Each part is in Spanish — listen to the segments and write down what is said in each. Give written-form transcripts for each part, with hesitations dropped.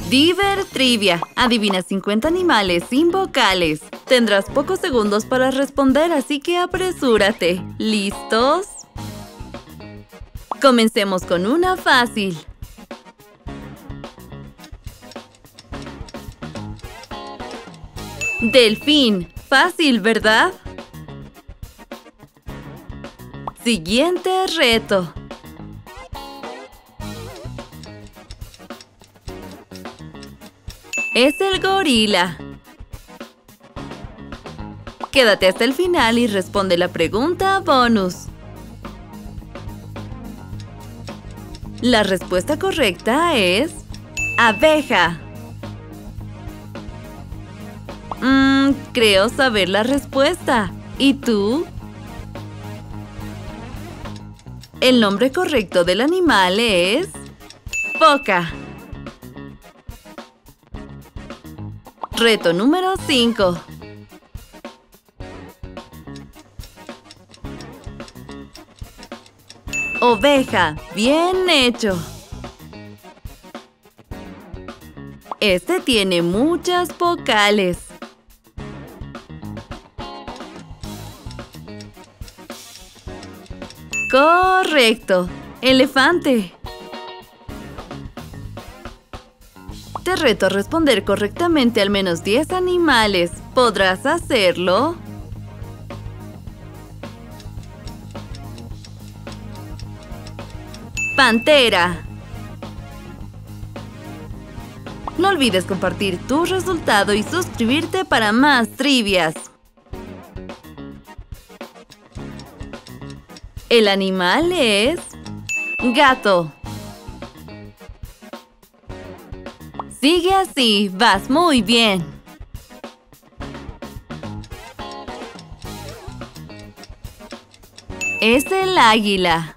Divertrivia. Adivina 50 animales sin vocales. Tendrás pocos segundos para responder, así que apresúrate. ¿Listos? Comencemos con una fácil. Delfín. Fácil, ¿verdad? Siguiente reto. Es el gorila. Quédate hasta el final y responde la pregunta bonus. La respuesta correcta es abeja. Creo saber la respuesta. ¿Y tú? El nombre correcto del animal es foca. Reto número 5. Oveja. Bien hecho. Este tiene muchas vocales. Correcto. Elefante. Te reto a responder correctamente al menos 10 animales. ¿Podrás hacerlo? Pantera. No olvides compartir tu resultado y suscribirte para más trivias. El animal es gato. Sigue así, vas muy bien. Es el águila.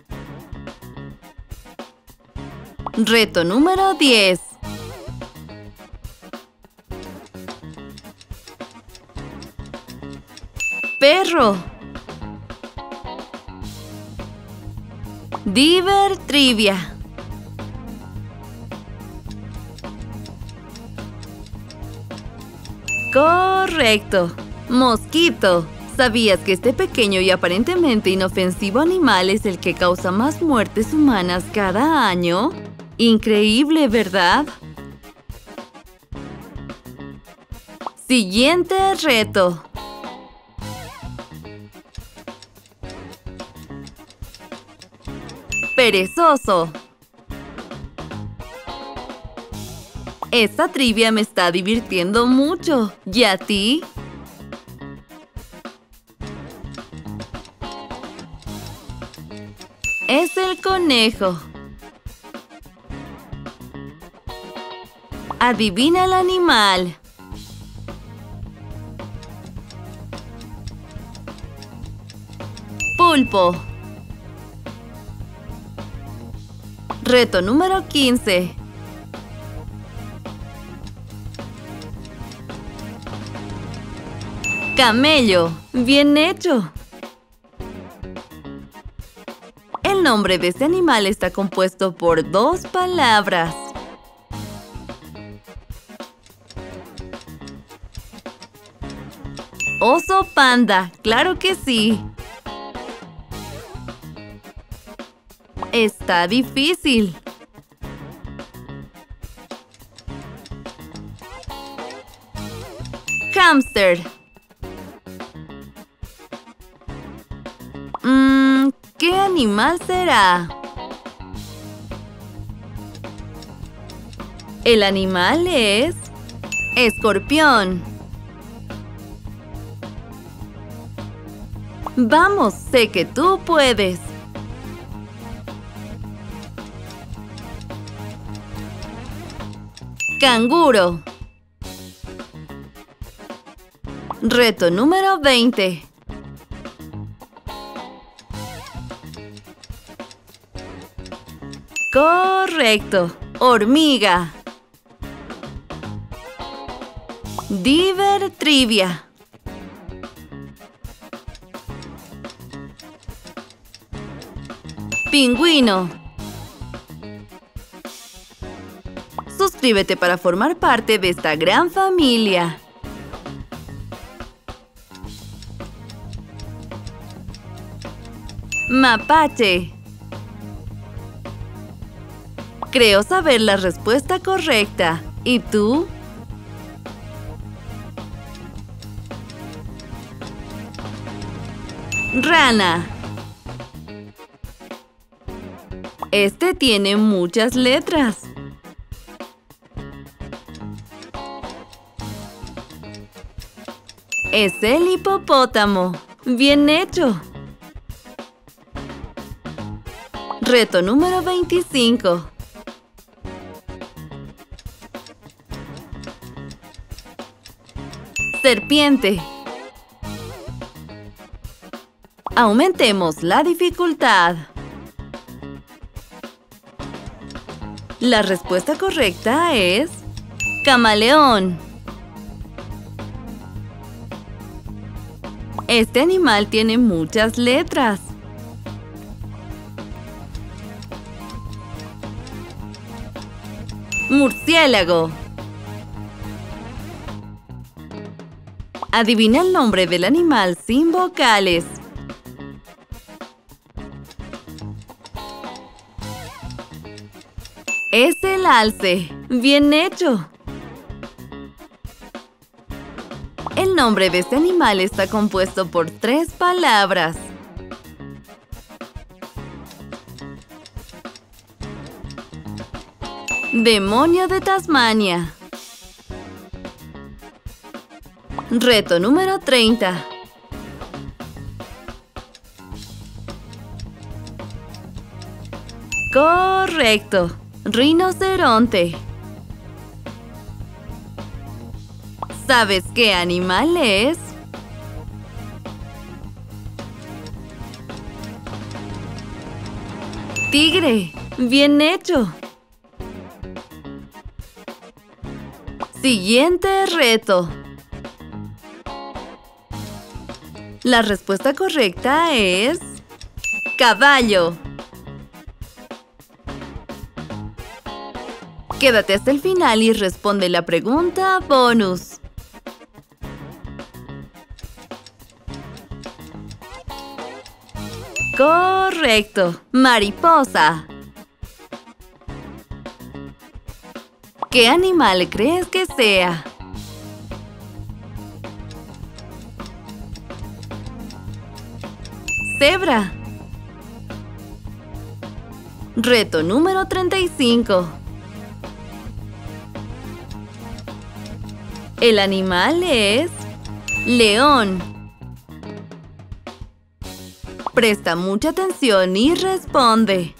Reto número 10. Perro. Divertrivia. Correcto. Mosquito. ¿Sabías que este pequeño y aparentemente inofensivo animal es el que causa más muertes humanas cada año? Increíble, ¿verdad? Siguiente reto. Perezoso. Esta trivia me está divirtiendo mucho. ¿Y a ti? Es el conejo. Adivina el animal. Pulpo. Reto número 15. Camello. Bien hecho. El nombre de este animal está compuesto por 2 palabras. Oso panda. Claro que sí. Está difícil. Hámster. ¿Qué animal será? El animal es escorpión. Vamos, sé que tú puedes. Canguro. Reto número 20. Correcto. Hormiga. Divertrivia. Pingüino. Sus Suscríbete para formar parte de esta gran familia. Mapache. Creo saber la respuesta correcta. ¿Y tú? Rana. Este tiene muchas letras. Es el hipopótamo. ¡Bien hecho! Reto número 25. Serpiente. Aumentemos la dificultad. La respuesta correcta es camaleón. Este animal tiene muchas letras. Murciélago. Adivina el nombre del animal sin vocales. Es el alce. ¡Bien hecho! El nombre de este animal está compuesto por 3 palabras. Demonio de Tasmania. Reto número 30. Correcto. Rinoceronte. ¿Sabes qué animal es? Tigre. ¡Bien hecho! Siguiente reto. La respuesta correcta es caballo. Quédate hasta el final y responde la pregunta bonus. Correcto. Mariposa. ¿Qué animal crees que sea? Cebra. Reto número 35. El animal es león. Presta mucha atención y responde.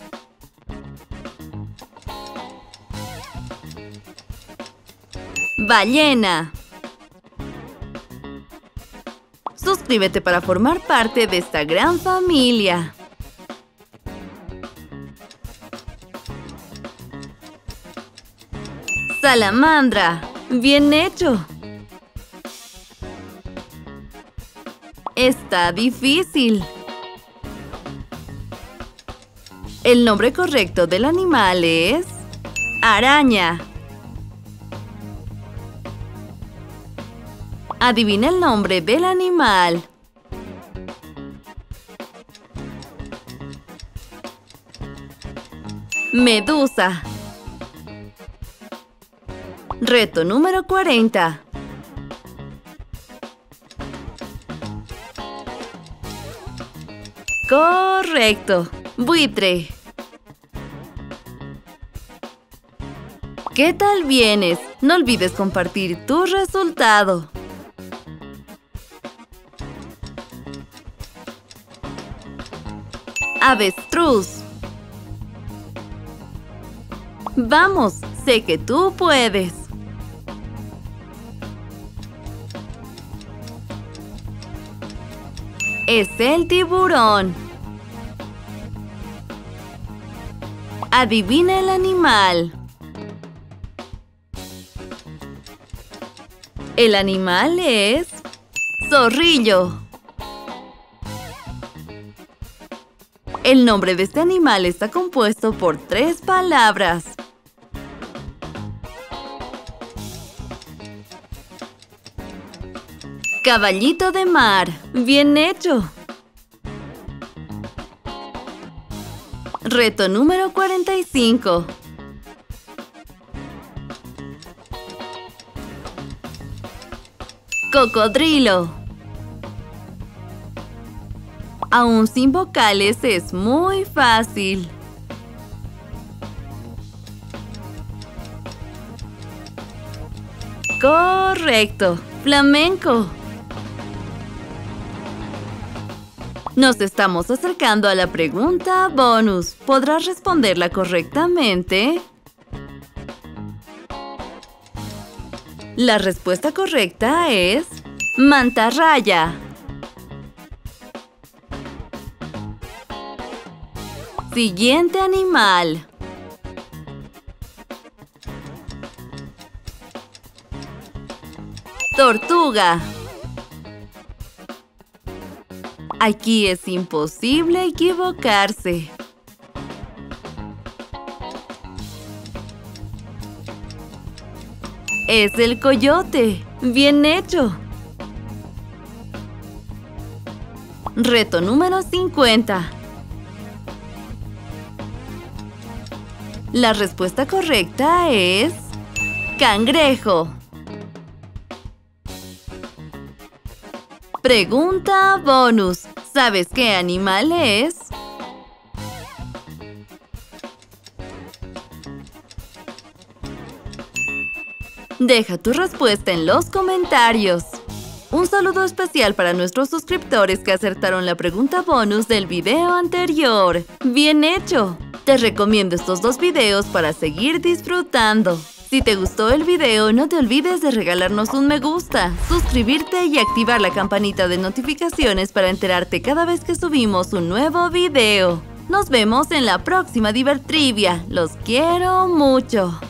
Ballena. Suscríbete para formar parte de esta gran familia. Salamandra. ¡Bien hecho! Está difícil. El nombre correcto del animal es araña. Adivina el nombre del animal. Medusa. Reto número 40. Correcto. Buitre. ¿Qué tal vienes? No olvides compartir tu resultado. Avestruz. Vamos, sé que tú puedes. Es el tiburón. Adivina el animal. El animal es zorrillo. El nombre de este animal está compuesto por 3 palabras. Caballito de mar. Bien hecho. Reto número 45. Cocodrilo. Aún sin vocales es muy fácil. Correcto. Flamenco. Nos estamos acercando a la pregunta bonus. ¿Podrás responderla correctamente? La respuesta correcta es mantarraya. Siguiente animal. Tortuga. Aquí es imposible equivocarse. Es el coyote. Bien hecho. Reto número 50. La respuesta correcta es cangrejo. Pregunta bonus. ¿Sabes qué animal es? Deja tu respuesta en los comentarios. Un saludo especial para nuestros suscriptores que acertaron la pregunta bonus del video anterior. ¡Bien hecho! Te recomiendo estos dos videos para seguir disfrutando. Si te gustó el video, no te olvides de regalarnos un me gusta, suscribirte y activar la campanita de notificaciones para enterarte cada vez que subimos un nuevo video. Nos vemos en la próxima Divertrivia. ¡Los quiero mucho!